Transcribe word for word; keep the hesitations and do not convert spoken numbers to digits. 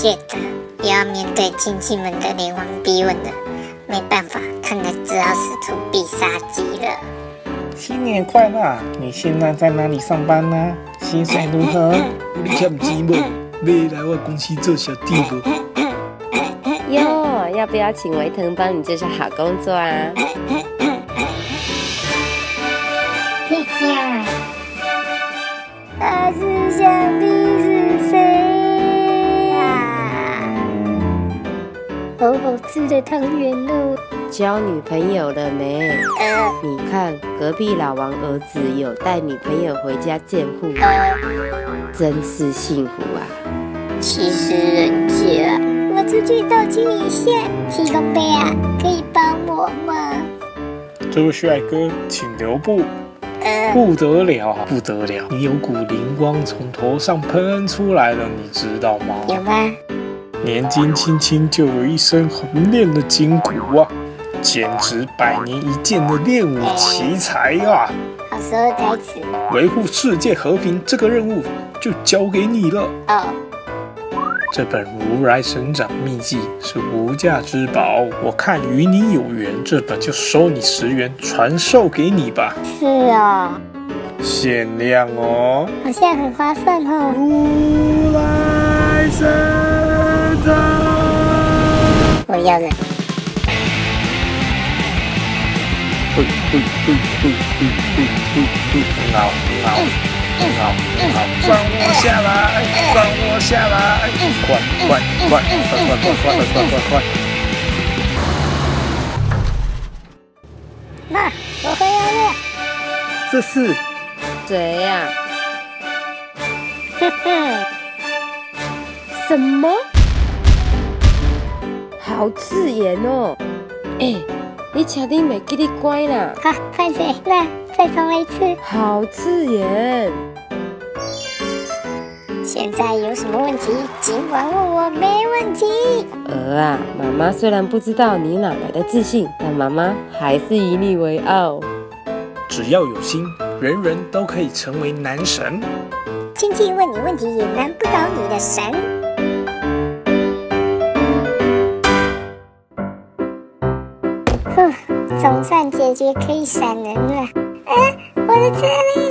shit， 又要面对亲戚们的连环逼问了，没办法，看来只好使出必杀技了。 新年快乐！你现在在哪里上班呢？薪水如何？ 你欠钱无？要来我公司做小弟不？ 哟，要不要请维腾帮你介绍好工作啊？ 嘿呀，他是想必是谁啊？好好吃的汤圆哦！ 交女朋友了没？ 呃你看隔壁老王儿子有带女朋友回家见户， 呃， 真是幸福啊！ 其实人家，我出去斗气一下，七公杯啊，可以帮我吗？ 这位帅哥，请留步。 呃， 不得了啊，不得了！你有股灵光从头上喷出来了，你知道吗？ 有吗？ 年纪轻轻就有一身很练的筋骨啊，简直百年一见的练武奇才啊！ 好说的台词维护世界和平这个任务就交给你了。 哦。 这本如来神掌秘籍是无价之宝，我看与你有缘，这本就收你十元，传授给你吧。 是哦， 限量哦， 好像很划算哦。 如来神掌， 我要了。 嘿嘿嘿嘿嘿嘿嘿嘿，很好很好。很好，很好，放我下来，放我下来，快快快快快快快快快快！ 妈，我回来了。 这是谁呀、 哼哼， 什么？好刺眼哦！哎、你确定没给你乖啦？ 好，换谁？那再重来一次。 好刺眼！ 现在有什么问题，尽管问我，没问题。 儿啊，妈妈虽然不知道你哪来的自信，但妈妈还是以你为傲。 只要有心，人人都可以成为男神。 亲戚问你问题也难不倒你的神。哼，总算解决可以闪人了。啊，我的车里。